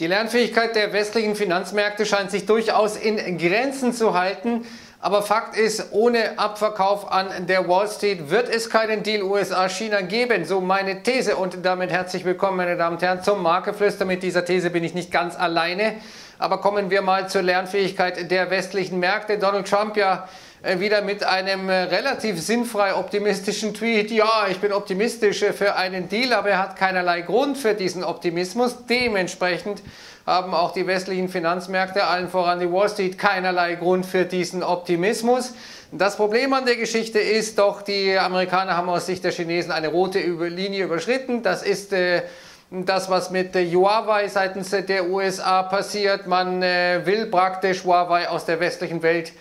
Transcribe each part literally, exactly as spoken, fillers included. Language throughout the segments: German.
Die Lernfähigkeit der westlichen Finanzmärkte scheint sich durchaus in Grenzen zu halten. Aber Fakt ist, ohne Abverkauf an der Wall Street wird es keinen Deal U S A-China geben. So meine These. Und damit herzlich willkommen, meine Damen und Herren, zum Marktgeflüster. Mit dieser These bin ich nicht ganz alleine. Aber kommen wir mal zur Lernfähigkeit der westlichen Märkte. Donald Trump ja wieder mit einem relativ sinnfrei optimistischen Tweet. Ja, ich bin optimistisch für einen Deal, aber er hat keinerlei Grund für diesen Optimismus. Dementsprechend haben auch die westlichen Finanzmärkte, allen voran die Wall Street, keinerlei Grund für diesen Optimismus. Das Problem an der Geschichte ist doch, die Amerikaner haben aus Sicht der Chinesen eine rote Linie überschritten. Das ist äh, das, was mit äh, Huawei seitens der U S A passiert. Man äh, will praktisch Huawei aus der westlichen Welt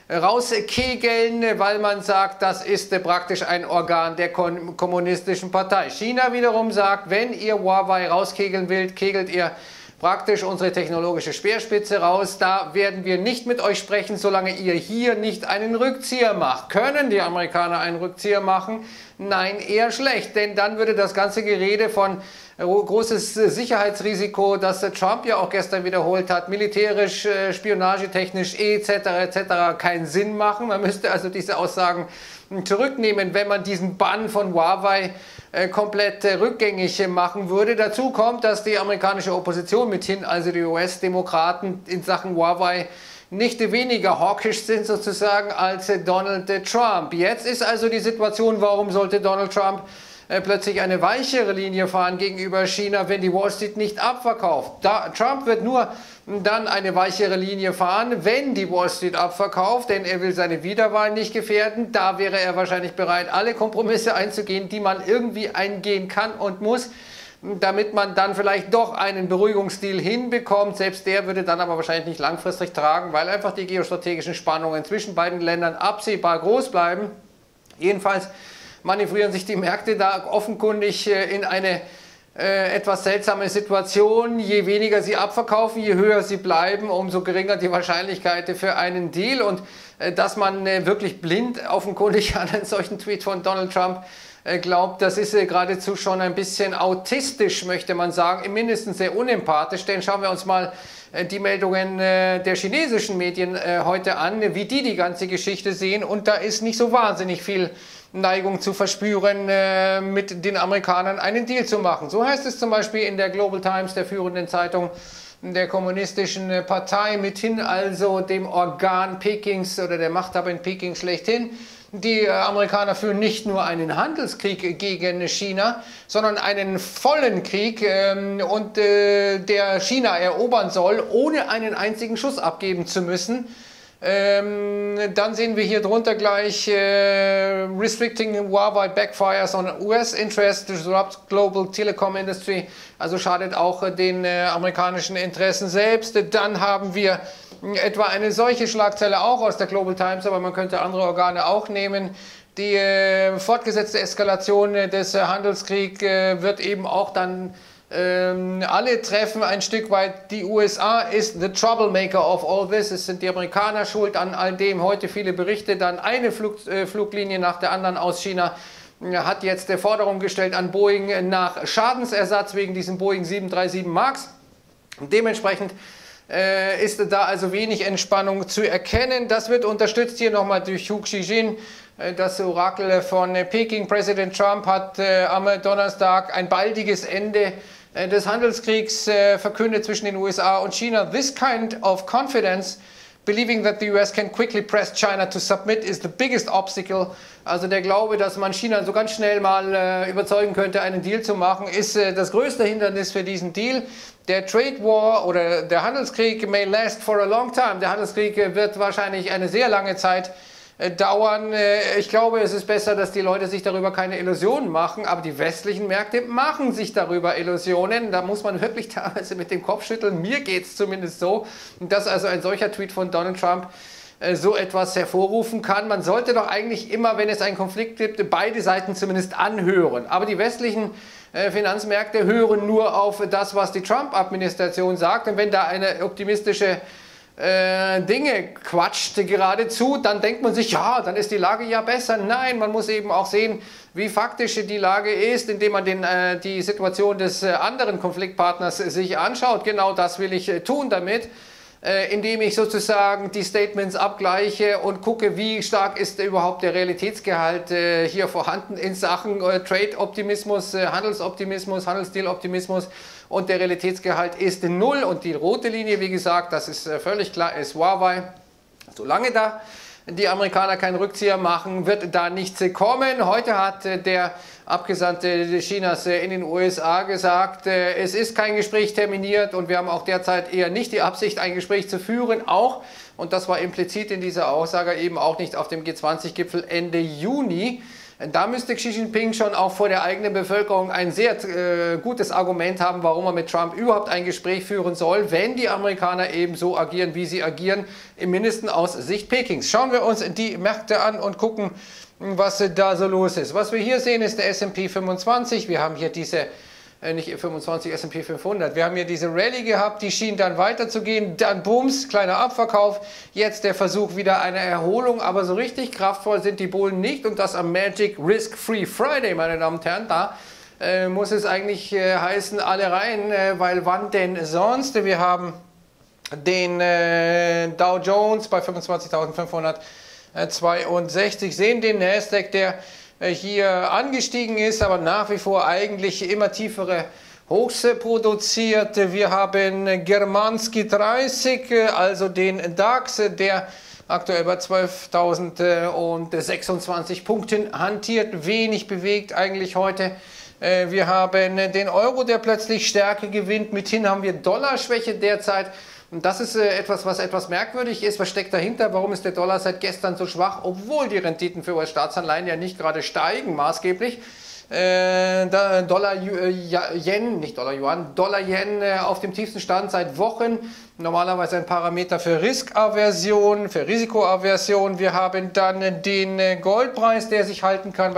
rauskegeln, weil man sagt, das ist praktisch ein Organ der kommunistischen Partei. China wiederum sagt, wenn ihr Huawei rauskegeln wollt, kegelt ihr praktisch unsere technologische Speerspitze raus. Da werden wir nicht mit euch sprechen, solange ihr hier nicht einen Rückzieher macht. Können die Amerikaner einen Rückzieher machen? Nein, eher schlecht, denn dann würde das ganze Gerede von großes Sicherheitsrisiko, das Trump ja auch gestern wiederholt hat, militärisch, spionagetechnisch et cetera et cetera keinen Sinn machen. Man müsste also diese Aussagen zurücknehmen, wenn man diesen Bann von Huawei äh, komplett äh, rückgängig machen würde. Dazu kommt, dass die amerikanische Opposition mithin, also die U S-Demokraten in Sachen Huawei, nicht weniger hawkisch sind sozusagen als äh, Donald äh, Trump. Jetzt ist also die Situation, warum sollte Donald Trump plötzlich eine weichere Linie fahren gegenüber China, wenn die Wall Street nicht abverkauft. Da, Trump wird nur dann eine weichere Linie fahren, wenn die Wall Street abverkauft, denn er will seine Wiederwahl nicht gefährden. Da wäre er wahrscheinlich bereit, alle Kompromisse einzugehen, die man irgendwie eingehen kann und muss, damit man dann vielleicht doch einen Beruhigungsdeal hinbekommt. Selbst der würde dann aber wahrscheinlich nicht langfristig tragen, weil einfach die geostrategischen Spannungen zwischen beiden Ländern absehbar groß bleiben. Jedenfalls manövrieren sich die Märkte da offenkundig in eine äh, etwas seltsame Situation. Je weniger sie abverkaufen, je höher sie bleiben, umso geringer die Wahrscheinlichkeit für einen Deal. Und äh, dass man äh, wirklich blind offenkundig an einen solchen Tweet von Donald Trump äh, glaubt, das ist äh, geradezu schon ein bisschen autistisch, möchte man sagen, mindestens sehr unempathisch. Denn schauen wir uns mal äh, die Meldungen äh, der chinesischen Medien äh, heute an, wie die die ganze Geschichte sehen. Und da ist nicht so wahnsinnig viel Neigung zu verspüren, äh, mit den Amerikanern einen Deal zu machen. So heißt es zum Beispiel in der Global Times, der führenden Zeitung der kommunistischen Partei, mithin also dem Organ Pekings oder der Machthaber in Peking schlechthin. Die Amerikaner führen nicht nur einen Handelskrieg gegen China, sondern einen vollen Krieg, ähm, und äh, der China erobern soll, ohne einen einzigen Schuss abgeben zu müssen. Ähm, dann sehen wir hier drunter gleich äh, Restricting Huawei backfires on U S interest, disrupts global telecom industry, also schadet auch äh, den äh, amerikanischen Interessen selbst. Dann haben wir äh, etwa eine solche Schlagzeile auch aus der Global Times, aber man könnte andere Organe auch nehmen. Die äh, fortgesetzte Eskalation äh, des äh, Handelskriegs äh, wird eben auch dann Ähm, alle treffen ein Stück weit. Die U S A ist the troublemaker of all this. Es sind die Amerikaner schuld an all dem. Heute viele Berichte, dann eine Flug, äh, Fluglinie nach der anderen aus China äh, hat jetzt der Forderung gestellt an Boeing nach Schadensersatz wegen diesem Boeing sieben drei sieben Max. Und dementsprechend äh, ist da also wenig Entspannung zu erkennen. Das wird unterstützt hier nochmal durch Hu Xijin. Das Orakel von Peking. Präsident Trump hat äh, am Donnerstag ein baldiges Ende äh, des Handelskriegs äh, verkündet zwischen den U S A und China. This kind of confidence, believing that the U S can quickly press China to submit, is the biggest obstacle. Also der Glaube, dass man China so ganz schnell mal äh, überzeugen könnte, einen Deal zu machen, ist äh, das größte Hindernis für diesen Deal. Der Trade War oder der Handelskrieg may last for a long time. Der Handelskrieg äh, wird wahrscheinlich eine sehr lange Zeit dauern. Ich glaube, es ist besser, dass die Leute sich darüber keine Illusionen machen, aber die westlichen Märkte machen sich darüber Illusionen. Da muss man wirklich teilweise mit dem Kopf schütteln. Mir geht es zumindest so, dass also ein solcher Tweet von Donald Trump so etwas hervorrufen kann. Man sollte doch eigentlich immer, wenn es einen Konflikt gibt, beide Seiten zumindest anhören. Aber die westlichen Finanzmärkte hören nur auf das, was die Trump-Administration sagt. Und wenn da eine optimistische äh, Dinge quatscht geradezu, dann denkt man sich, ja, dann ist die Lage ja besser. Nein, man muss eben auch sehen, wie faktisch die Lage ist, indem man den, äh, die Situation des äh, anderen Konfliktpartners sich anschaut. Genau das will ich äh, tun damit, äh, indem ich sozusagen die Statements abgleiche und gucke, wie stark ist überhaupt der Realitätsgehalt äh, hier vorhanden in Sachen äh, Trade-Optimismus, äh, Handelsoptimismus, Handelsdeal-Optimismus. Und der Realitätsgehalt ist null und die rote Linie, wie gesagt, das ist völlig klar, ist Huawei. Solange da die Amerikaner keinen Rückzieher machen, wird da nichts kommen. Heute hat der Abgesandte Chinas in den U S A gesagt, es ist kein Gespräch terminiert und wir haben auch derzeit eher nicht die Absicht, ein Gespräch zu führen. Auch, und das war implizit in dieser Aussage, eben auch nicht auf dem G zwanzig Gipfel Ende Juni. Da müsste Xi Jinping schon auch vor der eigenen Bevölkerung ein sehr äh, gutes Argument haben, warum er mit Trump überhaupt ein Gespräch führen soll, wenn die Amerikaner eben so agieren, wie sie agieren, im Mindesten aus Sicht Pekings. Schauen wir uns die Märkte an und gucken, was da so los ist. Was wir hier sehen, ist der S und P fünfundzwanzig. Wir haben hier diese, äh, nicht fünfundzwanzig, S und P fünfhundert. Wir haben hier diese Rallye gehabt, die schien dann weiterzugehen. Dann booms, kleiner Abverkauf. Jetzt der Versuch wieder einer Erholung, aber so richtig kraftvoll sind die Bullen nicht. Und das am Magic Risk-Free Friday, meine Damen und Herren. Da äh, muss es eigentlich äh, heißen, alle rein, äh, weil wann denn sonst? Wir haben den äh, Dow Jones bei fünfundzwanzigtausendfünfhundertzweiundsechzig, sehen den Nasdaq, der hier angestiegen ist, aber nach wie vor eigentlich immer tiefere Hochs produziert. Wir haben Germanski dreißig, also den DAX, der aktuell bei zwölftausendsechsundzwanzig Punkten hantiert, wenig bewegt eigentlich heute. Wir haben den Euro, der plötzlich Stärke gewinnt. Mithin haben wir Dollarschwäche derzeit. Und das ist äh, etwas, was etwas merkwürdig ist. Was steckt dahinter? Warum ist der Dollar seit gestern so schwach, obwohl die Renditen für U S-Staatsanleihen ja nicht gerade steigen, maßgeblich? Äh, Dollar Yen, nicht Dollar Yuan, Dollar Yen äh, auf dem tiefsten Stand seit Wochen. Normalerweise ein Parameter für Riskaversion, für Risikoaversion. Wir haben dann den äh, Goldpreis, der sich halten kann bei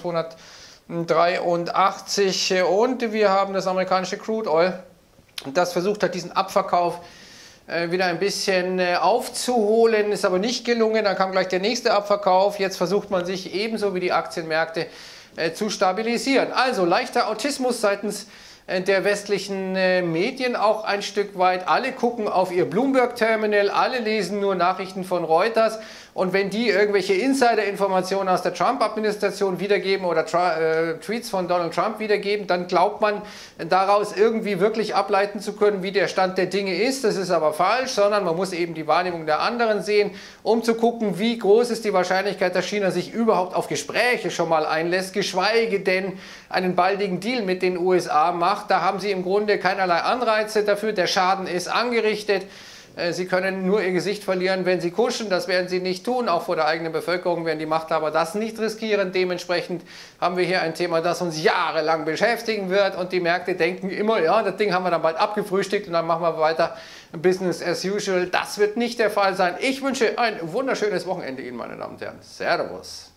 eintausendzweihundertdreiundachtzig. Und wir haben das amerikanische Crude Oil, das versucht hat, diesen Abverkauf wieder ein bisschen aufzuholen, ist aber nicht gelungen. Dann kam gleich der nächste Abverkauf. Jetzt versucht man sich ebenso wie die Aktienmärkte zu stabilisieren. Also leichter Autismus seitens der westlichen Medien auch ein Stück weit. Alle gucken auf ihr Bloomberg-Terminal, alle lesen nur Nachrichten von Reuters. Und wenn die irgendwelche Insider-Informationen aus der Trump-Administration wiedergeben oder äh, Tweets von Donald Trump wiedergeben, dann glaubt man daraus irgendwie wirklich ableiten zu können, wie der Stand der Dinge ist. Das ist aber falsch, sondern man muss eben die Wahrnehmung der anderen sehen, um zu gucken, wie groß ist die Wahrscheinlichkeit, dass China sich überhaupt auf Gespräche schon mal einlässt, geschweige denn einen baldigen Deal mit den U S A macht. Da haben sie im Grunde keinerlei Anreize dafür. Der Schaden ist angerichtet. Sie können nur ihr Gesicht verlieren, wenn sie kuschen. Das werden sie nicht tun. Auch vor der eigenen Bevölkerung werden die Machthaber das nicht riskieren. Dementsprechend haben wir hier ein Thema, das uns jahrelang beschäftigen wird. Und die Märkte denken immer, ja, das Ding haben wir dann bald abgefrühstückt und dann machen wir weiter Business as usual. Das wird nicht der Fall sein. Ich wünsche ein wunderschönes Wochenende Ihnen, meine Damen und Herren. Servus.